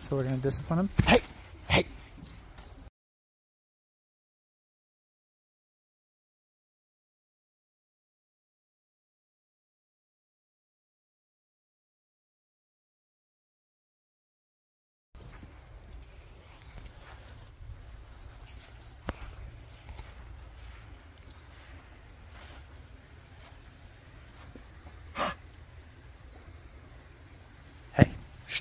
So we're going to discipline him. Hey! Hey! Hey! Shh.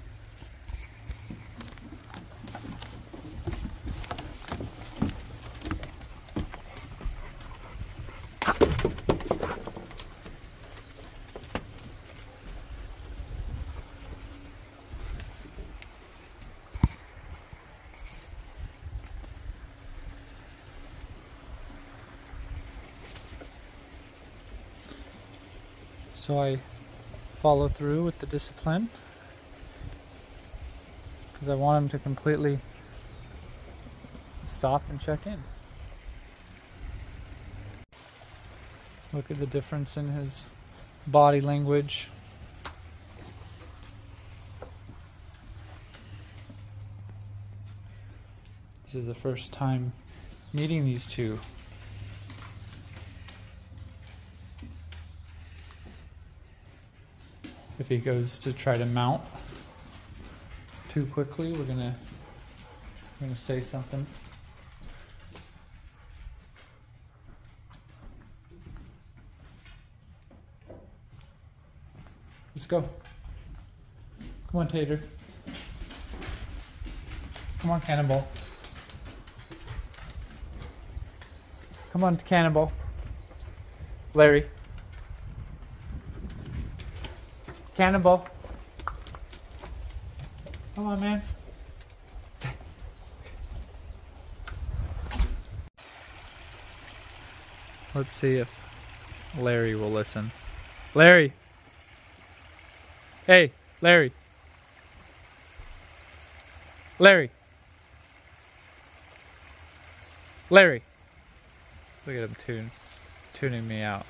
So I follow through with the discipline because I want him to completely stop and check in. Look at the difference in his body language. This is the first time meeting these two. If he goes to try to mount too quickly, we're gonna say something. Let's go. Come on, Tater. Come on, Cannonball. Come on, Cannonball. Larry. Cannonball. Come on, man. Let's see if Larry will listen. Larry. Hey, Larry. Larry. Larry. Look at him tuning me out.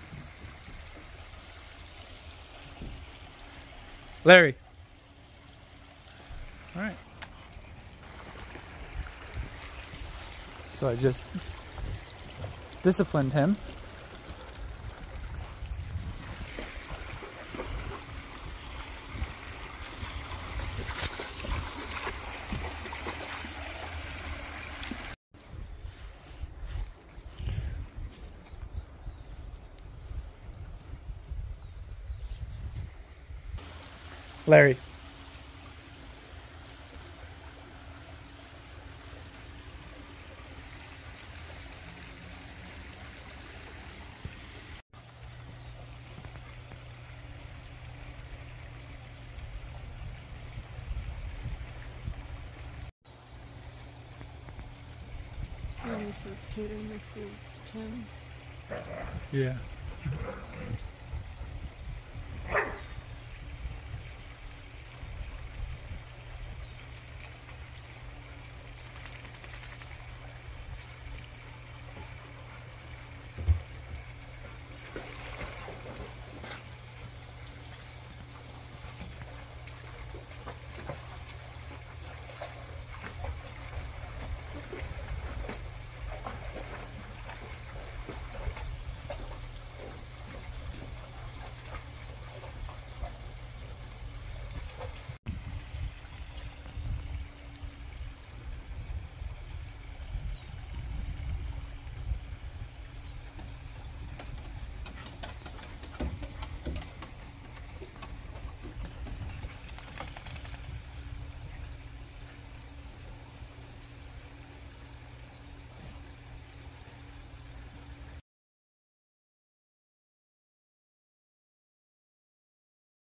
Larry. All right. So I just disciplined him. Larry. And this is Tater, this is Tim. Yeah.